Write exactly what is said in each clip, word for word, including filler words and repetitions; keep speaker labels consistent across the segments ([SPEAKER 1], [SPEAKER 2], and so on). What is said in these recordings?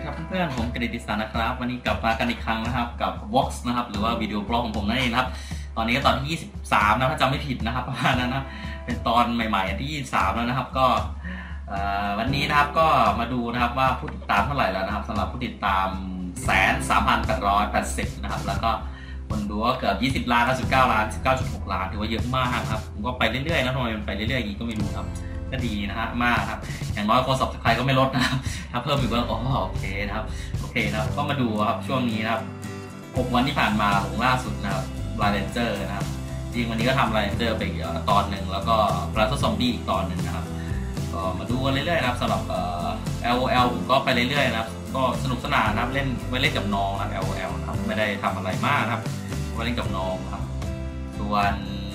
[SPEAKER 1] ครับเพื่อนๆผมกฤติศักดิ์นะครับวันนี้กลับมากันอีกครั้งนะครับกับ Vox นะครับหรือว่าวิดีโอบล็อกของผมนั่นเองครับตอนนี้ก็ตอนที่ยี่สิบสามนะถ้าจำไม่ผิดนะครับประมาณนั้นนะเป็นตอนใหม่ๆที่ยี่สิบสามแล้วนะครับก็วันนี้นะครับก็มาดูนะครับว่าผู้ติดตามเท่าไหร่แล้วนะครับสำหรับผู้ติดตามแสนสามพันแปดร้อยแปดสิบนะครับแล้วก็คนดูก็เกือบยี่สิบล้านแล้วสิบเก้าล้านสิบเก้าจุดหกล้านถือว่าเยอะมากครับผมก็ไปเรื่อยๆนะทำไมมันไปเรื่อยๆอย่างนี้ก็ไม่รู้ครับก็ดีนะฮะมากครับอย่างน้อยคนสับสไครก็ไม่ลดนะครับถ้าเพิ่มอีกว่าอ๋อโอเคนะครับโอเคนะครับก็มาดูครับช่วงนี้นะครับหกวันที่ผ่านมาของล่าสุดนะครับลายเลนเจอร์นะครับจริงวันนี้ก็ทำลายเลนเจอร์ไปอีกตอนหนึ่งแล้วก็ปลาซอมบี้อีกตอนหนึ่งนะครับก็มาดูกันเรื่อยๆนะครับสำหรับเอ่อ แอล โอ แอล ผมก็ไปเรื่อยๆนะครับก็สนุกสนานนะครับเล่นไว้เล่นกับน้องนะครับ แอล โอ แอล นะครับไม่ได้ทำอะไรมากนะครับไว้เล่นกับน้องครับส่วน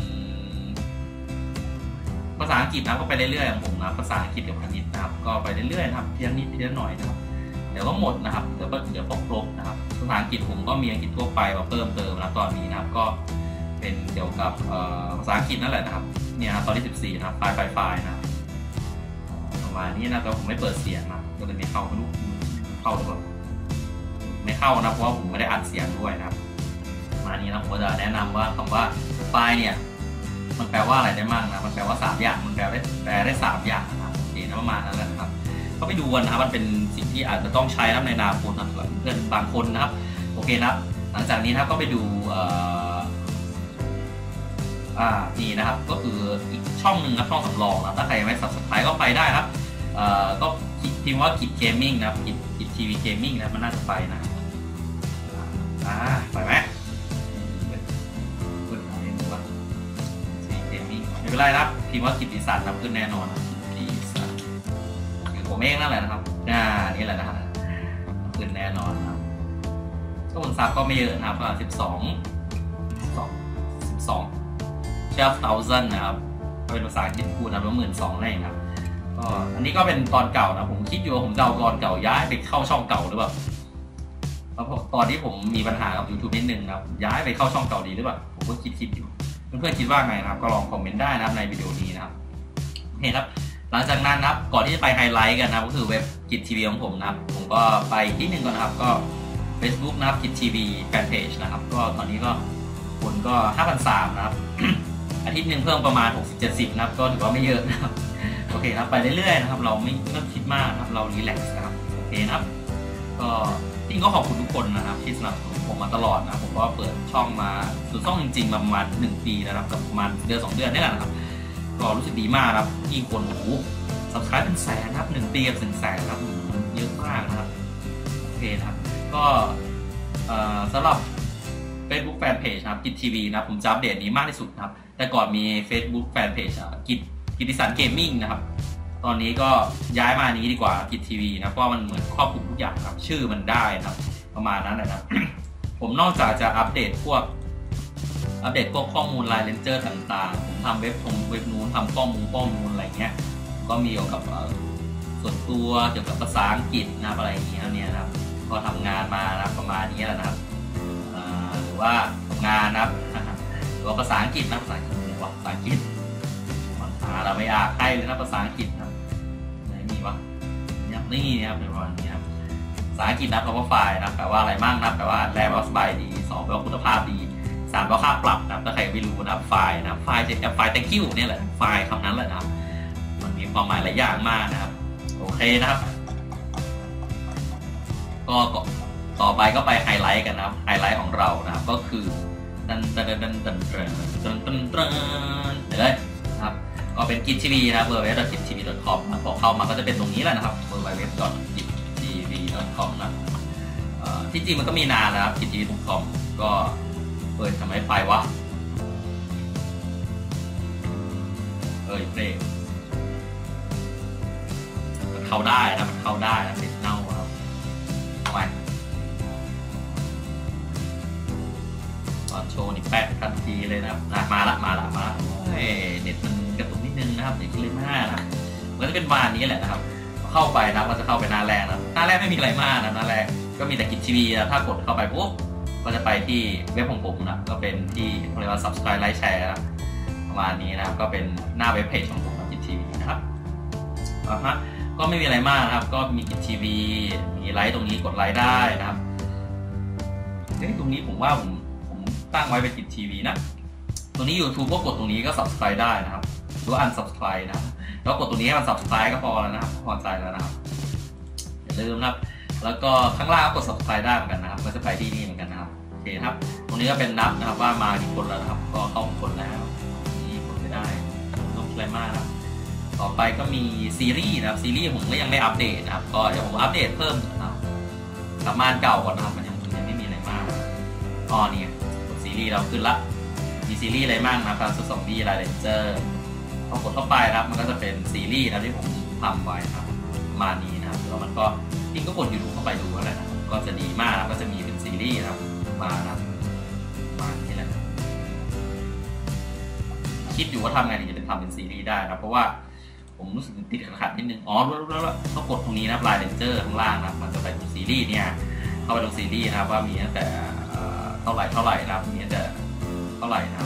[SPEAKER 1] ภาษาอังกฤษนะก็ไปเรื่อยๆของผมนะภาษาอังกฤษกับคณิตนะครับก็ไปเรื่อยๆนะครับทีละนิดทีละหน่อยนะครับเดี๋ยวก็หมดนะครับเดี๋ยวก็เดี๋ยวก็ครบนะครับภาษาอังกฤษผมก็มีอังกฤษทั่วไปมาเพิ่มเติมนะตอนนี้นะครับก็เป็นเกี่ยวกับภาษาอังกฤษนั่นแหละนะครับเนี่ยครับตอนที่สิบสี่นะครับไฟล์ไฟล์ไฟล์นะประมาณนี้นะแต่ผมไม่เปิดเสียงนะก็เลยไม่เข้าไม่รู้เข้าหรือเปล่าไม่เข้านะเพราะว่าผมไม่ได้อัดเสียงด้วยนะครับมานี้นะผมจะแนะนำว่าคำว่าไฟล์เนี่ยมันแปลว่าอะไรได้บ้างนะมันแปลว่าสามอย่างมันแปลได้แปลได้สามอย่างนะครับโอเคนะประมาณนั้นแหละนะครับก็ไปดูกันนะครับมันเป็นสิ่งที่อาจจะต้องใช้ในอนาคตนะสำหรับเพื่อนบางคนนะครับโอเคนะครับหลังจากนี้นะครับก็ไปดูอ่านี่นะครับก็คืออีกช่องหนึ่งนะช่องสำรองนะถ้าใครยังไม่ ซับสไครบ์ ก็ไปได้ครับเอ่อก็พิมพ์ว่ากิจเกมมิ่งนะครับกิจกิจทีวีเกมมิ่งนะมันน่าจะไปนะอ่าไปไหมไม่เป็นไรนะครับพิมพ์ว่ากิตติศักดิ์นำขึ้นแน่นอนกิตติศักดิ์คือผมเองนั่นแหละนะครับอ่านี่แหละนะครับขึ้นแน่นอนครับก็คนซับก็ไม่เยอะนะครับประมาณสิบสองสองสิบสองเชฟเทาซันนะครับเป็นภาษาอังกฤษพูดนะว่าหมื่นสองนั่นเองครับก็อันนี้ก็เป็นตอนเก่านะผมคิดอยู่ว่าผมจะเอาตอนเก่าย้ายไปเข้าช่องเก่าหรือเปล่าเพราะตอนที่ผมมีปัญหากับ YouTube นิดนึงนะครับย้ายไปเข้าช่องเก่าดีหรือเปล่าผมก็คิดคิดอยู่เพื่อนๆคิดว่าไงนะครับก็ลองคอมเมนต์ได้นะครับในวิดีโอนี้นะครับโอเคครับหลังจากนั้นนะครับก่อนที่จะไปไฮไลท์กันนะครับก็คือเว็บกิจทีวีของผมนะครับผมก็ไปที่หนึ่งก่อนนะครับก็ Facebook นะครับกิจทีวีแฟนเพจนะครับก็ตอนนี้ก็คนก็ ห้าพันสามร้อย นะครับ อาทิตย์หนึ่งเพิ่มประมาณ หกสิบเจ็ดสิบ นะครับก็ถือว่าไม่เยอะนะครับโอเคครับไปเรื่อยๆนะครับเราไม่ต้องคิดมากนะครับเรารีแลกซ์นะครับโอเคนะครับก็จริงก็ขอบคุณทุกคนนะครับที่สนับสนุนผมมาตลอดนะผมก็เปิดช่องมาสุดช่องจริงๆมาประมาณหนึ่งปีแล้วนะครับกับประมาณเดือนสองเดือนนี่แหละนะครับก็รู้สึกดีมากครับที่คนโอ้โห ซับสไครบ์ เป็นแสนนะครับหนึ่งปีกับถึงแสนครับเยอะมากนะครับโอเคนะครับก็สำหรับ Facebook Fanpage นะครับกิจทีวีนะผมจะอัปเดตนี้มากที่สุดนะครับแต่ก่อนมี Facebook Fanpage กิจกิจติศักดิ์เกมมิ่งนะครับตอนนี้ก็ย้ายมานี้ดีกว่ากิจทีวีนะเพราะมันเหมือนครอบคลุมทุกอย่างครับชื่อมันได้นะครับประมาณนั้นนะครับ ผมนอกจากจะอัปเดตพวกอัปเดตพวกข้อมูลไลน์เลนเจอร์ต่างๆผมทำเว็บทงเว็บนู้นทำข้อมูลข้อมูลอะไรเงี้ยก็มีเกี่ยวกับส่วนตัวเกี่ยวกับภาษาอังกฤษนะอะไรอย่างเงี้ยเนี่ยนะครับก็ทำงานมานะประมาณนี้แหละนะครับหรือว่าทำงานนะครับหรือว่าภาษาอังกฤษนะภาษาอังกฤษเนี่ยว่าภาษาอังกฤษเราไม่อาใครเลยนะภาษาอังกฤษนะไหนมีวะนี่นะครับเป็นประมาณนี้ครับภาษาอังกฤษนะเพราะว่าไฟล์นะแปลว่าอะไรบ้างนะแปลว่าแปลว่าสบายดีสองแปลว่าคุณภาพดีสามแปลว่าค่าปรับนะถ้าใครไม่รู้นะไฟล์นะไฟล์จะไฟล์ thank you เนี่ยแหละไฟล์คำนั้นแหละนะครับมันมีความหมายหลายอย่างมากนะครับโอเคนะครับก็ต่อไปก็ไปไฮไลท์กันนะครับไฮไลท์ของเรานะครับก็คือดันดันดันดันดันดันดันดันเดี๋ยวเลยนะครับก็เป็นกิจทีวีนะ ดับเบิลยู ดับเบิลยู ดับเบิลยู ดอท กิจทีวี ดอท คอม นะพอเข้ามาก็จะเป็นตรงนี้แหละนะครับ ดับเบิลยู ดับเบิลยู ดับเบิลยู ดอท กิจทีวี ดอท คอม นะที่จริงมันก็มีนานแล้วครับ กิจทีวี ดอท คอม ก็เปิดทำไมไปวะเอ้ยเบรกมันเข้าได้นะมันเข้าได้นะเป็นเน่าครับไปตอนโชว์นี่แป๊บทันทีเลยนะครับมาละมาละมาละเน็ตมันกระตุกนิดนึงนะครับเดี๋ยวคลิปหน้านะมันจะเป็นวานนี้แหละนะครับเข้าไปนะก็จะเข้าไปหน้าแรกนะหน้าแรกไม่มีอะไรมากนะหน้าแรกก็มีแต่กิจทีวีนะถ้ากดเข้าไปปุ๊บก็จะไปที่เว็บของผมนะก็เป็นที่เรียกว่า ซับสไครบ์ ไลค์ แชร์ ประมาณนี้นะครับก็เป็นหน้าเว็บเพจของผมกิจทีวีนะครับอ่ะฮะก็ไม่มีอะไรมากนะครับก็มีกิจทีวีมีไลค์ตรงนี้กดไลค์ได้นะครับเฮ้ยตรงนี้ผมว่าผมผมตั้งไว้เป็นกิจทีวีนะตรงนี้ YouTube ก็กดตรงนี้ก็ Subscribe ได้นะครับหรือว่า Unsubscribe นะครับแล้วกดตรงนี้ให้มัน Subscribe ก็พอแล้วนะครับพอใจแล้วนะครับอย่าลืมนะครับแล้วก็ข้างล่างก็กด Subscribe ได้เหมือนกันนะครับก็จะไปที่นี่เหมือนกันนะครับโอเคครับตรงนี้ก็เป็นนับนะครับว่ามากี่คนแล้วนะครับก็เข้าคนแล้วนี่กดไม่ได้ต้องอะไรมากนะครับต่อไปก็มีซีรีส์นะครับซีรีส์ผมก็ยังไม่อัปเดตนะครับก็เดี๋ยวผมอัปเดตเพิ่มนะครับกลับมาเก่าก่อนนะครับมันยังยังไม่มีอะไรมากอ๋อนี่กดซีรีส์เราขึ้นละมีซีรีส์อะไรบ้างนะครับซูซอมบี้ไลเลนเจอร์พอกดเข้าไปนะครับมันก็จะเป็นซีรีส์นะที่ผมทำไว้ครับมานี้นะครับแล้วมันก็จริงก็กดยูทูบเข้าไปดูอะไรนะก็จะดีมากก็จะมีเป็นซีรีส์นะครับมานะครับมาที่แหละคิดอยู่ว่าทำไงถึงจะเป็นทำเป็นซีรีส์ได้นะเพราะว่าผมรู้สึกติดขัดนิดนึงอ๋อรู้แล้วต้องกดตรงนี้นะไลเลนเจอร์ข้างล่างนะมันจะไปดูซีรีส์เนี่ยเข้าไปดูซีรีส์นะครับว่ามีตั้งแต่เท่าไหร่เท่าไหร่นะครับมีตั้งแต่เท่าไหร่นะครับ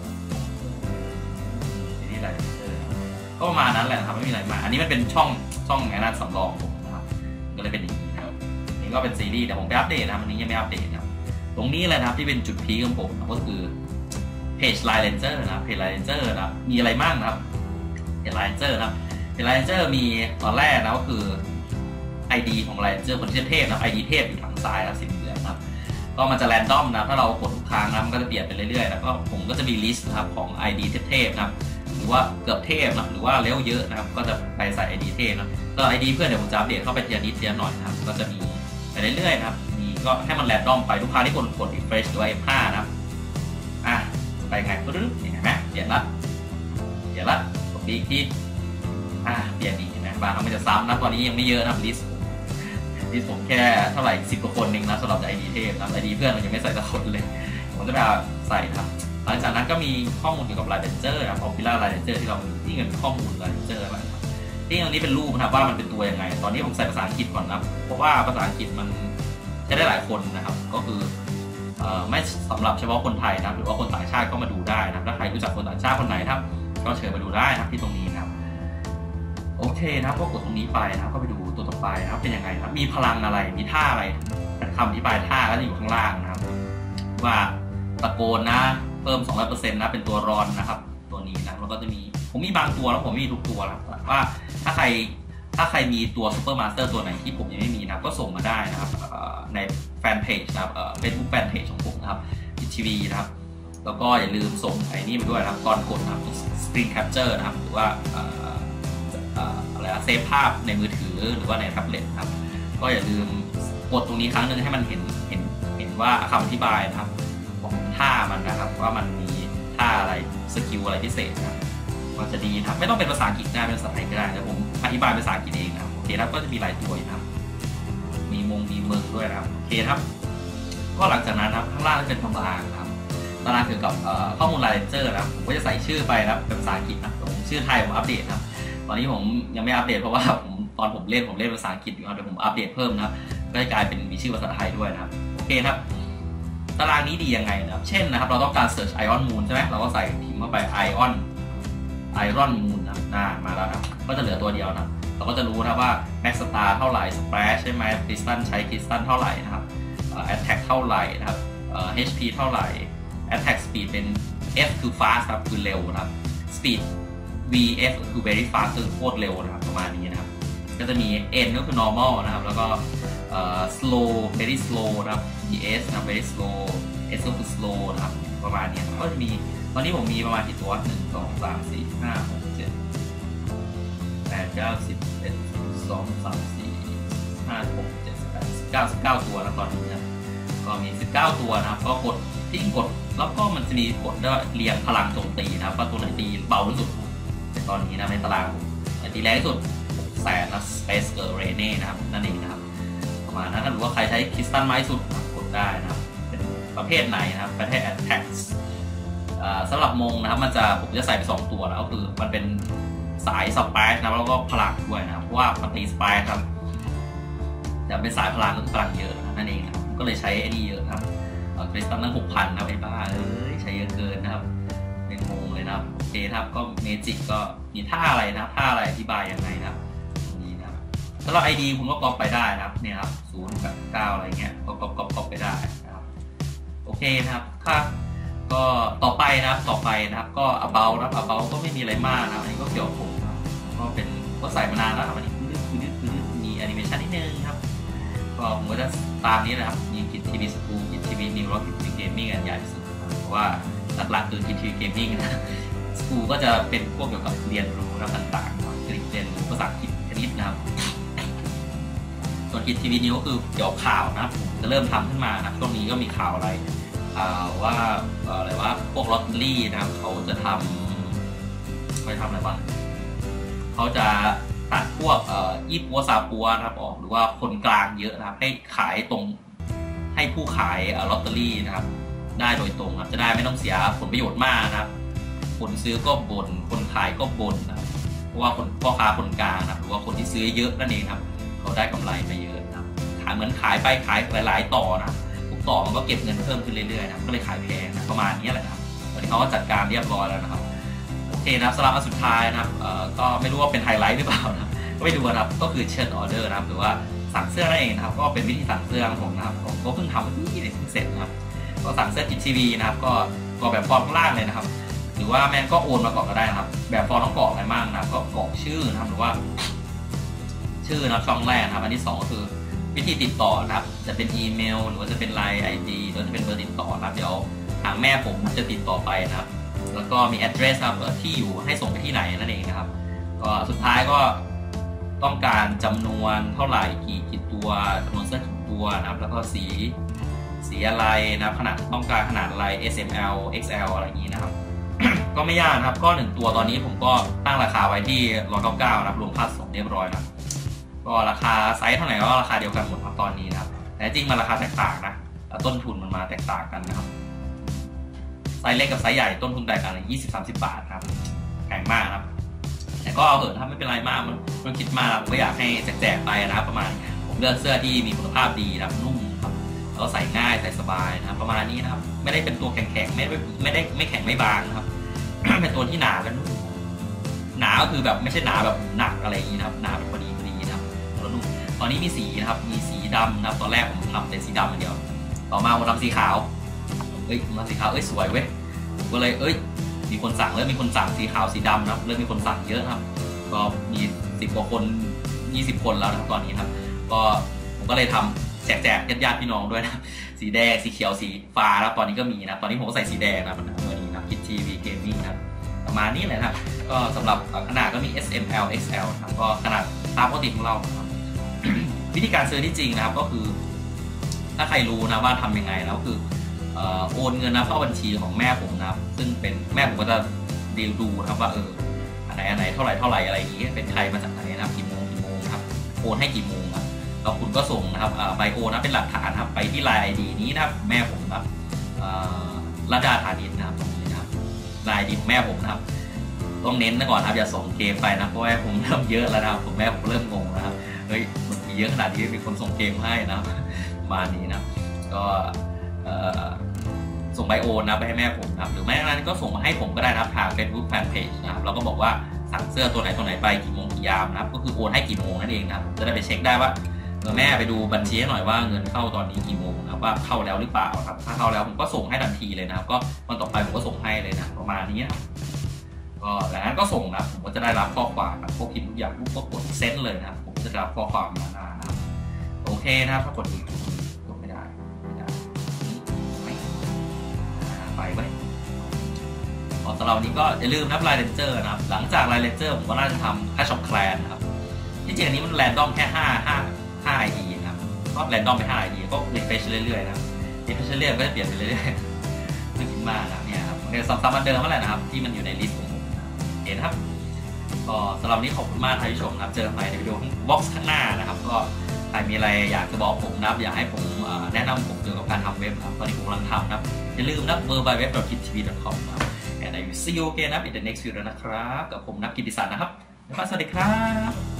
[SPEAKER 1] ซีรีส์ไลเลนเจอร์ก็ประมาณนั้นแหละนะครับไม่มีอะไรมากอันนี้มันเป็นช่องช่องไงนั่นสำรองผมนะครับก็เลยเป็นอย่างนี้นะครับนี่ก็เป็นซีรีส์แต่ผมไปอัปเดตนะวันนี้ยังไม่อัปเดตนะครับตรงนี้เลยนะครับที่เป็นจุดพีคของผมก็คือเพจไลเลนเจอร์นะเพจไลเลนเจอร์นะมีอะไรบ้างนะครับเพจไลเลนเจอร์นะครับเพจไลเลนเจอร์มีตอนแรกนะก็คือ ไอ ดี ของไลเลนเจอร์คนที่เทพนะ ไอ ดี เทพอยู่ทางซ้ายนะสีเหลืองครับก็มันจะแรนดอมนะถ้าเรากดทุกครั้งนะมันก็จะเปลี่ยนไปเรื่อยๆแล้วก็ผมก็จะมีลิสต์นะครับของ ไอ ดี เทพๆนะครับหรือว่าเกือบเทพนะหรือว่าเลเวลเยอะนะครับก็จะไปใส่ ไอ ดี เทพนะก็ ไอ ดี เพื่อนเดี๋ยวผมจะอัปเดตเข้าไปทีละนิดทีละหน่อยนะครับก็จะมีไปเรื่อยๆนะครับมีก็ให้มันแรนดอมไปทุกครั้งที่กดกด refresh หรือว่า เอฟ ห้า นะครับอ่ะไปไงปึ๊บเห็นไหมเปลี่ยนละเปลี่ยนละกดอีกทีอ่ะเปลี่ยนอีกเห็นไหมบางครั้งมันจะซ้ำนะตอนนี้ยังไม่เยอะนะลิสต์ลิสต์ผมแค่เท่าไหร่สิบกว่าคนเองนะสำหรับ ไอ ดี เทพนะ ไอ ดี เพื่อนมันยังไม่ใส่สักคนเลยผมจะไปใส่ครับหลังจากนั้นก็มีข้อมูลเกี่ยวกับไลเลนเจอร์นะพอพิล่าไลเลนเจอร์ที่เรามีที่เป็นข้อมูลไลเลนเจอร์อะไรครับที่ตรงนี้เป็นรูปนะครับว่ามันเป็นตัวยังไงตอนนี้ผมใส่ภาษาอังกฤษก่อนนะเพราะว่าภาษาอังกฤษมันใช้ได้หลายคนนะครับก็คือไม่สำหรับเฉพาะคนไทยนะหรือว่าคนต่างชาติก็มาดูได้นะถ้าใครรู้จักคนต่างชาติคนไหนครับก็เชิญมาดูได้นะที่ตรงนี้นะครับโอเคนะครับก็กดตรงนี้ไปนะครับก็ไปดูตัวต่อไปนะครับเป็นยังไงครับมีพลังอะไรมีท่าอะไรคำอธิบายท่าก็จะอยู่ข้างล่างนะครับว่าตะโกนนะเพิ่ม สองร้อยเปอร์เซ็นต์ นะเป็นตัวรอนนะครับตัวนี้นะแล้วก็จะมีผมมีบางตัวแล้วผมมีทุกตัวนะว่าถ้าใครถ้าใครมีตัวซูเปอร์มาสเตอร์ตัวไหนที่ผมยังไม่มีนะก็ส่งมาได้นะครับในแฟนเพจนะครับเฟซบุ๊กแฟนเพจของผมนะครับทีวีนะครับแล้วก็อย่าลืมส่งไอ้นี่มาด้วยนะครับก่อนกดนะครับสกรีนแคปเจอร์นะครับหรือว่าอะไรเซฟภาพในมือถือหรือว่าในแท็บเล็ตครับก็อย่าลืมกดตรงนี้ครั้งหนึ่งให้มันเห็นเห็นเห็นว่าคำอธิบายนะครับของท่ามันนะครับว่ามันมีท่าอะไรสกิลอะไรพิเศษนะมันจะดีนะครับไม่ต้องเป็นภาษาอังกฤษได้เป็นภาษาไทยก็ได้แต่ผมอธิบายภาษาอังกฤษเองนะครับโอเคครับก็จะมีหลายตัวนะครับมีมงมีเมืองด้วยนะครับโอเคครับก็หลังจากนั้นครับข้างล่างจะเป็นตารางครับตารางเกี่ยวกับข้อมูลไลเลนเจอร์นะครับผมก็จะใส่ชื่อไปนะครับเป็นภาษาอังกฤษนะผมชื่อไทยผมอัปเดตนะครับตอนนี้ผมยังไม่อัปเดตเพราะว่าผมตอนผมเล่นผมเล่นภาษาอังกฤษอยู่ครับเดี๋ยวผมอัปเดตเพิ่มนะครับก็จะกลายเป็นมีชื่อภาษาไทยด้วยนะครับโอเคครับตารางนี้ดียังไงนะครับเช่นนะครับเราต้องการ search Iron Moon ใช่ไหมเราก็ใส่พิมพ์เข้าไป Iron Iron Moon นะหน้ามาแล้วนะก็จะเหลือตัวเดียวนะเราก็จะรู้นะว่า Max Star เท่าไหร่ Splash ใช่ไหม Piston ใช้ Piston เท่าไหร่นะครับ Attack เท่าไหร่นะครับ เอช พี เท่าไหร่ Attack Speed เป็น F คือ fast ครับคือเร็วนะครับ Speed วี เอฟ คือ very fast คือโคตรเร็วนะครับประมาณนี้นะครับก็จะมี N ก็คือ normal นะครับแล้วก็ slow very slow นะครับ ดี เอส นะ very slow S ก็คือ slow นะครับประมาณนี้ก็จะมีตอนนี้ผมมีประมาณกี่ตัวหนึ่ง สอง สาม สี่ ห้า หก เจ็ด แปด เก้า สิบ เอ็ด สอง สาม สี่ ห้า หก เจ็ด แปด เก้า สิบเก้าตัวนะตอนนี้นะก็มีสิบเก้าตัวนะครับก็กดที่กดแล้วก็มันจะมีกดด้วยเรียงพลังโจมตีนะครับว่าตัวไหนตีเบาที่สุดในตอนนี้นะในตารางตีแรงที่สุดแสนนะ Space Girl Rene นะครับนั่นเองนะครับประมาณนั้นหรือว่าใครใช้คริสตัลไม้สุดกดได้นะครับเป็นประเภทไหนนะครับประเภท Attack สำหรับมงนะครับมันจะผมจะใส่ไปสองตัวแล้วก็คือมันเป็นสายสปายนะแล้วก็พลังด้วยนะเพราะว่ามันตีสปายครับจะเป็นสายพลังพลังเยอะนั่นเองครับก็เลยใช้ไอ้นี่เยอะครับคริสตัลตั้งหกพันนะไอ้บ้าเอ้ยใช้เยอะเกินนะครับเป็นมงเลยนะครับโอเคครับก็เมจิกก็มีท่าอะไรนะท่าอะไรอธิบายยังไงนะครับนี่นะครับสำหรับ ไอ ดี คุณก็ก๊อปไปได้นะครับเนี่ยครับศูนย์กับเก้าอะไรเงี้ยก็ก๊อปก๊อปก๊อปไปได้นะครับโอเคนะครับถ้าก็ต่อไปนะครับต่อไปนะครับก็ about นะครับ about ก็ไม่มีอะไรมากนะครับอันนี้ก็เกี่ยวกับผมนะครับก็เป็นก็ใส่มานานแล้วครับอันนี้คือคือคือมีแอนิเมชันนิดนึงครับก็ผมก็จะตามนี้นะครับมีกิจทีวีสกูลกิจทีวีนิวแล้วกิจทีวีเกมมิ่งอันใหญ่สุดเพราะว่าหลักๆคือกิจทีวีเกมมิ่งนะสกูลก็จะเป็นพวกเกี่ยวกับเรียนรู้นะต่างๆเรียนรู้ภาษาอังกฤษคณิตนะครับส่วนกิจทีวีนิวก็คือเกี่ยวกับข่าวนะครับผมจะเริ่มทำขึ้นมานะช่วงนี้ก็มีข่าวอะไรว่าอะไรว่าพวกลอตเตอรี่นะครับเขาจะทำเขาจะทำอะไรบ้างเขาจะตัดพวกยี่ปัวซาปัวนะครับออกหรือว่าคนกลางเยอะนะครับให้ขายตรงให้ผู้ขายลอตเตอรี่นะครับได้โดยตรงครับจะได้ไม่ต้องเสียผลประโยชน์มากนะครับคนซื้อก็บ่นคนขายก็บ่นนะครับเพราะว่าคนพ่อค้าคนกลางนะครับหรือว่าคนที่ซื้อเยอะนั่นเองครับเขาได้กำไรไปเยอะนะครับขายเหมือนขายไปขายหลายๆต่อนะต่อมันก็เก็บเงินเพิ่มขึ้นเรื่อยๆนะก็เลยขายแพงนะประมาณนี้แหละครับตอนนี้เขาก็จัดการเรียบร้อยแล้วนะครับโอเคนะครับสำหรับอันสุดท้ายนะครับก็ไม่รู้ว่าเป็นไฮไลท์หรือเปล่านะก็ไปดูนะครับก็คือเชิญออเดอร์นะครับหรือว่าสั่งเสื้อนั่นเองนะครับก็เป็นวิธีสั่งเสื้อของผมนะครับผมก็เพิ่งทำที่เพิ่งเสร็จนะครับก็สั่งเสื้อกิจทีวีนะครับก็ก็แบบฟอร์มข้างล่างเลยนะครับหรือว่าแม่ก็โอนมาก่อนก็ได้นะครับแบบฟอร์มต้องกรอกอะไรมากนะครับก็กรอกชื่อนะครับหรือว่าชื่อนะช่องแรกนะครับอันที่สองก็คือวิธีติดต่อนะครับจะเป็นอีเมลหรือว่าจะเป็น ไลน์ ไอ ดี หรือจะเป็นเบอร์ติดต่อนะครับเดี๋ยวทางแม่ผมจะติดต่อไปนะครับแล้วก็มี address ครับที่อยู่ให้ส่งไปที่ไหนนั่นเองนะครับก็สุดท้ายก็ต้องการจำนวนเท่าไหร่กี่กี่ตัวจำนวนเสื้อกี่ตัวนะครับแล้วก็สีสีอะไรนะครับขนาดต้องการขนาดอะไร เอส เอ็ม แอล เอ็กซ์ แอล อะไรอย่างนี้นะครับ ก็ไม่ยากนะครับก็หนึ่งตัวตอนนี้ผมก็ตั้งราคาไว้ที่หนึ่งร้อยเก้าสิบเก้านะครับรวมค่าส่งเรียบร้อยนะก็ราคาไซส์เท่าไหร่ก็ราคาเดียวกันหมดครับตอนนี้นะครับแต่จริงมันราคาแตกต่างนะต้นทุนมันมาแตกต่างกันนะครับไซส์เล็กกับไซส์ใหญ่ต้นทุนแตกต่างกันยี่สิบ สามสิบบาทครับแพงมากครับแต่ก็เอาเถอะถ้าไม่เป็นไรมากมันมันคิดมากผมก็อยากให้แจกไปนะครับประมาณผมเลือกเสื้อที่มีคุณภาพดีนะครับนุ่มครับแล้วใส่ง่ายใส่สบายนะครับประมาณนี้นะครับไม่ได้เป็นตัวแข็งๆไม่ไม่ได้ไม่แข็งไม่บางนะครับ เป็นตัวที่หนาและนุ่มหนาก็คือแบบไม่ใช่หนาแบบหนักอะไรอย่างนี้นะครับหนาแบบพอดีตอนนี้มีสีนะครับมีสีดำนะครับตอนแรกผมทำเป็นสีดำอย่างเดียวต่อมาผมทำสีขาวเอ้ยผมทำสีขาวเอ้ยสวยเว้ยผมก็เลยเอ้ยมีคนสั่งเริ่มมีคนสั่งสีขาวสีดำนะครับเริ่มมีคนสั่งเยอะครับก็มีสิบกว่าคนยี่สิบคนแล้วนะครับตอนนี้ครับก็ผมก็เลยทำแจกแจกญาติพี่น้องด้วยนะสีแดงสีเขียวสีฟ้าแล้วตอนนี้ก็มีนะตอนนี้ผมก็ใส่สีแดงนะตัวนี้นะคิดทีวีเกมมิ่งนะครับประมาณนี้เลยนะครับก็สำหรับขนาดก็มี เอส เอ็ม แอล เอ็กซ์ แอล ครับก็ขนาดตามปกติของเราวิธีการซื้อที่จริงนะครับก็คือถ้าใครรู้นะว่าทำยังไงแล้วคือโอนเงินนะเข้าบัญชีของแม่ผมนะครับซึ่งเป็นแม่ผมก็จะดีลดูนะครับว่าเอออันไหนอันไหนเท่าไหร่เท่าไหร่อะไรอย่างนี้เป็นใครมาจากไหนนะครับกี่โมงกี่โมงครับโอนให้กี่โมงครับแล้วคุณก็ส่งนะครับใบโอนนะเป็นหลักฐานครับไปที่ ไลน์ ไอ ดี นี้นะครับแม่ผมครับรัตดาธานินนะครับตรงนี้นะครับ ไลน์ ไอ ดี ของแม่ผมนะครับต้องเน้นนะก่อนครับอย่าส่งเกมไปนะเพราะว่าผมเริ่มเยอะแล้วนะครับผมแม่ผมเริ่มงงนะครับเฮ้ยมันมีเยอะขนาดนี้มีคนส่งเกมให้นะประมาณนี้นะก็ส่งใบโอนนะไปให้แม่ผมนะครับหรือไม่งั้นก็ส่งมาให้ผมก็ได้นะครับทาง Facebook Fanpage นะครับแล้วก็บอกว่าสั่งเสื้อตัวไหนตัวไหนไปกี่โมงกี่ยามนะครับก็คือโอนให้กี่โมงนั่นเองนะครับจะได้ไปเช็คได้ว่าแม่ไปดูบัญชีหน่อยว่าเงินเข้าตอนนี้กี่โมงนะว่าเข้าแล้วหรือเปล่าครับถ้าเข้าแล้วผมก็ส่งให้ทันทีเลยนะครับก็วันต่อไปผมก็ส่งให้เลยนะประมาณนี้นะก็แล้วนั้นก็ส่งนะผมก็จะได้รับข้อความพวกพิมพ์ทุกอย่างพวกกดเซ็นเลยนะครับผมจะได้รับข้อความมานะครับโอเคนะครับถ้ากดดูกดไม่ได้ไม่ได้ไม่ไปไว้สำหรับวันนี้ก็อย่าลืมนับไลน์เลนเจอร์นะครับหลังจากไลน์เลนเจอร์ผมก็น่าจะทำแคชช็อปแคลนนะครับที่จริงอันนี้มันแรนดอมแค่ห้า ห้า ห้า ไอ ดี นะครับก็แรนดอมไปห้า ไอ ดี ก็รีเฟรชเรื่อยๆนะครับรีเฟรชเรื่อยๆก็จะเปลี่ยนไปเรื่อยๆไม่คิดมากนะเนี่ยครับเดี๋ยวซ้ำๆมาเดิมเท่าไหร่นะครับที่มันอยู่ในลิสต์ของผมเห็นครับก็สำหรับนี้ขอบคุณมากท่านผู้ชมครับเจอกันใหม่ในวิดีโอบ็อกซ์ข้างหน้านะครับก็ใครมีอะไรอยากจะบอกผมนะครับอยากให้ผมแนะนำผมเกี่ยวกับการทำเว็บครับตอนนี้ผมกำลังทำนะครับอย่าลืมนะ ดับเบิลยู ดับเบิลยู ดับเบิลยู ดอท คิดทีวี ดอท คอม นะครับ and I will see you again นะ in the next video นะครับกับผมนักกิตติศักดิ์นะครับสวัสดีครับ